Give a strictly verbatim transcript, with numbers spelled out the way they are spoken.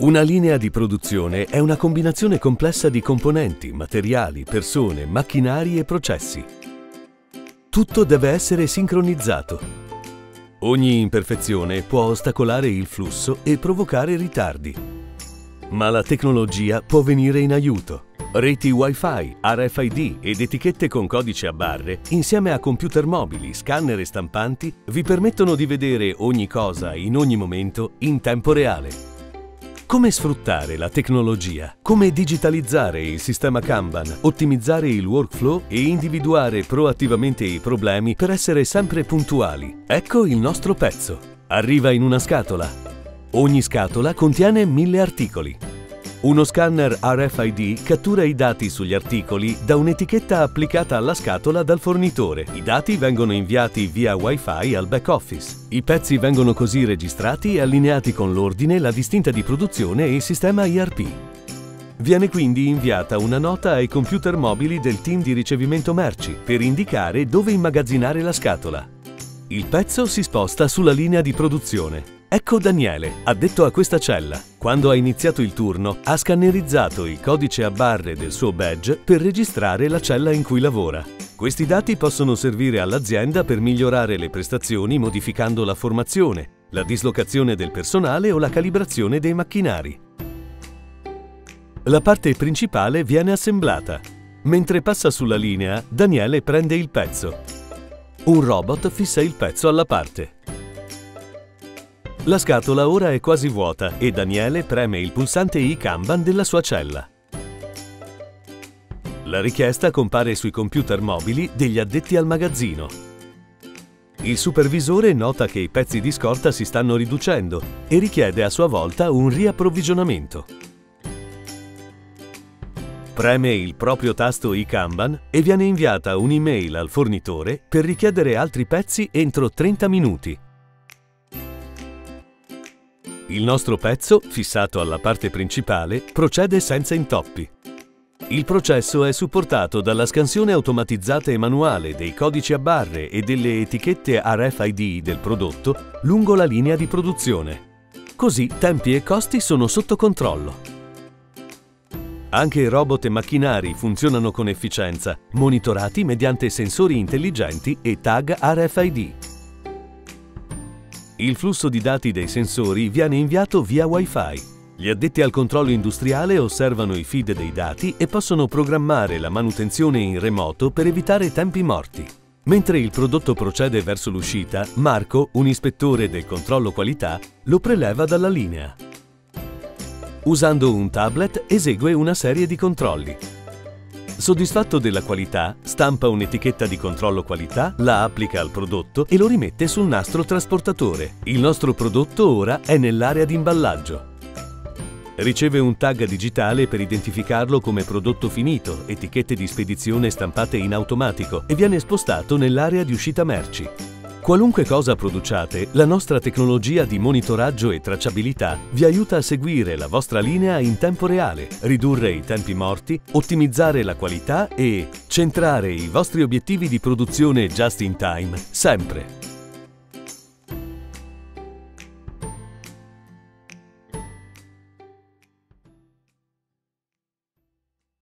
Una linea di produzione è una combinazione complessa di componenti, materiali, persone, macchinari e processi. Tutto deve essere sincronizzato. Ogni imperfezione può ostacolare il flusso e provocare ritardi. Ma la tecnologia può venire in aiuto. Reti Wi-Fi, R F I D ed etichette con codice a barre, insieme a computer mobili, scanner e stampanti, vi permettono di vedere ogni cosa in ogni momento in tempo reale. Come sfruttare la tecnologia? Come digitalizzare il sistema Kanban, ottimizzare il workflow e individuare proattivamente i problemi per essere sempre puntuali? Ecco il nostro pezzo. Arriva in una scatola. Ogni scatola contiene mille articoli. Uno scanner R F I D cattura i dati sugli articoli da un'etichetta applicata alla scatola dal fornitore. I dati vengono inviati via Wi-Fi al back office. I pezzi vengono così registrati e allineati con l'ordine, la distinta di produzione e il sistema I R P. Viene quindi inviata una nota ai computer mobili del team di ricevimento merci per indicare dove immagazzinare la scatola. Il pezzo si sposta sulla linea di produzione. Ecco Daniele, addetto a questa cella. Quando ha iniziato il turno, ha scannerizzato il codice a barre del suo badge per registrare la cella in cui lavora. Questi dati possono servire all'azienda per migliorare le prestazioni modificando la formazione, la dislocazione del personale o la calibrazione dei macchinari. La parte principale viene assemblata. Mentre passa sulla linea, Daniele prende il pezzo. Un robot fissa il pezzo alla parte. La scatola ora è quasi vuota e Daniele preme il pulsante I Kanban della sua cella. La richiesta compare sui computer mobili degli addetti al magazzino. Il supervisore nota che i pezzi di scorta si stanno riducendo e richiede a sua volta un riapprovvigionamento. Preme il proprio tasto I Kanban e viene inviata un'email al fornitore per richiedere altri pezzi entro trenta minuti. Il nostro pezzo, fissato alla parte principale, procede senza intoppi. Il processo è supportato dalla scansione automatizzata e manuale dei codici a barre e delle etichette R F I D del prodotto lungo la linea di produzione. Così tempi e costi sono sotto controllo. Anche robot e macchinari funzionano con efficienza, monitorati mediante sensori intelligenti e tag R F I D. Il flusso di dati dei sensori viene inviato via Wi-Fi. Gli addetti al controllo industriale osservano i feed dei dati e possono programmare la manutenzione in remoto per evitare tempi morti. Mentre il prodotto procede verso l'uscita, Marco, un ispettore del controllo qualità, lo preleva dalla linea. Usando un tablet esegue una serie di controlli. Soddisfatto della qualità, stampa un'etichetta di controllo qualità, la applica al prodotto e lo rimette sul nastro trasportatore. Il nostro prodotto ora è nell'area di imballaggio. Riceve un tag digitale per identificarlo come prodotto finito, etichette di spedizione stampate in automatico e viene spostato nell'area di uscita merci. Qualunque cosa produciate, la nostra tecnologia di monitoraggio e tracciabilità vi aiuta a seguire la vostra linea in tempo reale, ridurre i tempi morti, ottimizzare la qualità e centrare i vostri obiettivi di produzione just in time, sempre.